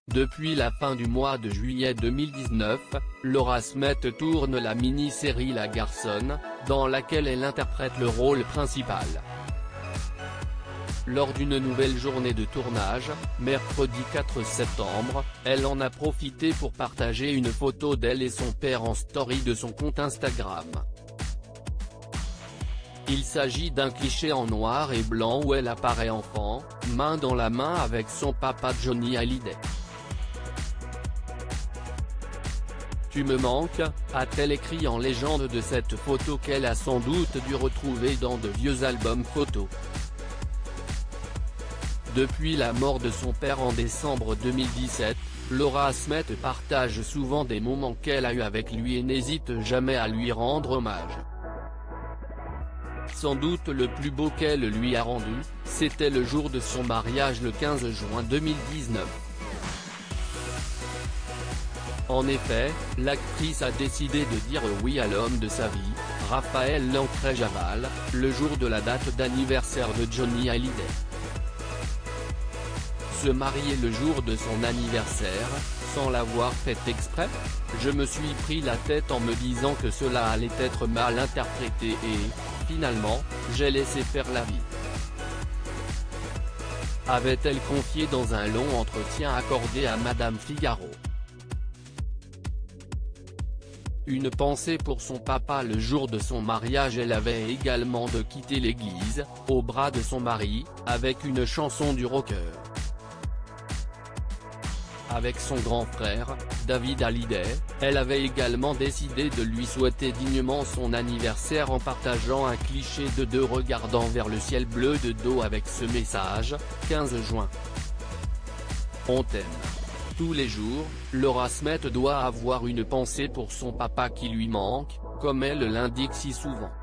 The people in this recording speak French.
Depuis la fin du mois de juillet 2019, Laura Smet tourne la mini-série La Garçonne, dans laquelle elle interprète le rôle principal. Lors d'une nouvelle journée de tournage, mercredi 4 septembre, elle en a profité pour partager une photo d'elle et son père en story de son compte Instagram. Il s'agit d'un cliché en noir et blanc où elle apparaît enfant, main dans la main avec son papa Johnny Hallyday. Tu me manques, a-t-elle écrit en légende de cette photo qu'elle a sans doute dû retrouver dans de vieux albums photos. Depuis la mort de son père en décembre 2017, Laura Smet partage souvent des moments qu'elle a eus avec lui et n'hésite jamais à lui rendre hommage. Sans doute le plus beau qu'elle lui a rendu, c'était le jour de son mariage le 15 juin 2019. En effet, l'actrice a décidé de dire oui à l'homme de sa vie, Raphaël Lancret-Javal, le jour de la date d'anniversaire de Johnny Hallyday. Se marier le jour de son anniversaire, sans l'avoir fait exprès? Je me suis pris la tête en me disant que cela allait être mal interprété et, finalement, j'ai laissé faire la vie. Avait-elle confié dans un long entretien accordé à Madame Figaro. Une pensée pour son papa le jour de son mariage. Elle avait également de quitter l'église, au bras de son mari, avec une chanson du rocker. Avec son grand frère, David Hallyday, elle avait également décidé de lui souhaiter dignement son anniversaire en partageant un cliché de deux regardant vers le ciel bleu de dos avec ce message, 15 juin. On t'aime. Tous les jours, Laura Smet doit avoir une pensée pour son papa qui lui manque, comme elle l'indique si souvent.